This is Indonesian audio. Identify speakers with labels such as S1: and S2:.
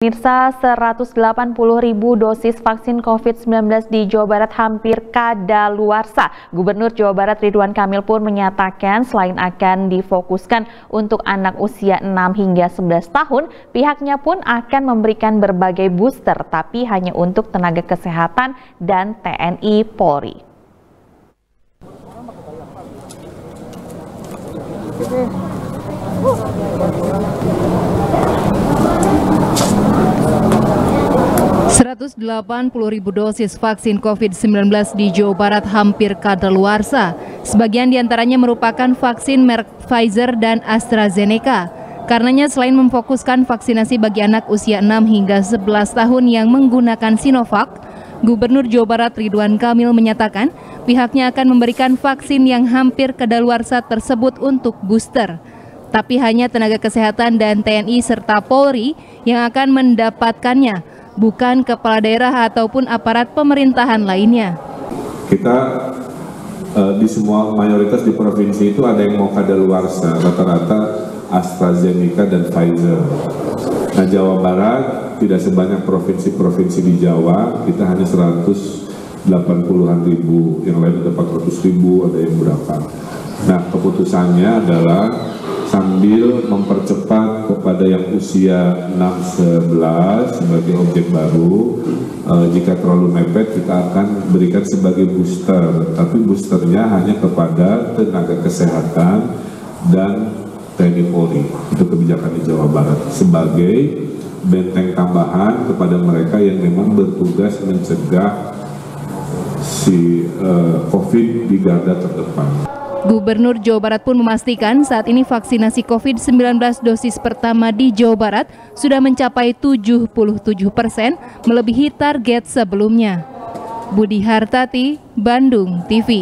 S1: Pemirsa, 180.000 dosis vaksin COVID-19 di Jawa Barat hampir kadaluarsa. Gubernur Jawa Barat Ridwan Kamil pun menyatakan selain akan difokuskan untuk anak usia 6 hingga 11 tahun, pihaknya pun akan memberikan berbagai booster, tapi hanya untuk tenaga kesehatan dan TNI Polri.
S2: 180.000 dosis vaksin COVID-19 di Jawa Barat hampir kadaluarsa. Sebagian diantaranya merupakan vaksin merek Pfizer dan AstraZeneca. Karenanya selain memfokuskan vaksinasi bagi anak usia 6 hingga 11 tahun yang menggunakan Sinovac, Gubernur Jawa Barat Ridwan Kamil menyatakan pihaknya akan memberikan vaksin yang hampir kadaluarsa tersebut untuk booster. Tapi hanya tenaga kesehatan dan TNI serta Polri yang akan mendapatkannya, bukan kepala daerah ataupun aparat pemerintahan lainnya.
S3: Kita di semua mayoritas di provinsi itu ada yang mau kadaluarsa, rata-rata AstraZeneca dan Pfizer. Nah, Jawa Barat tidak sebanyak provinsi-provinsi di Jawa, kita hanya 180-an ribu, yang lain ada 400 ribu, ada yang berapa. Nah, keputusannya adalah sambil mempercepat kepada yang usia 6-11 sebagai objek baru, jika terlalu mepet kita akan berikan sebagai booster, tapi boosternya hanya kepada tenaga kesehatan dan TNI Polri. Itu kebijakan di Jawa Barat sebagai benteng tambahan kepada mereka yang memang bertugas mencegah si COVID di garda terdepan.
S2: Gubernur Jawa Barat pun memastikan saat ini vaksinasi COVID-19 dosis pertama di Jawa Barat sudah mencapai 77%, melebihi target sebelumnya. Budi Hartati, Bandung TV.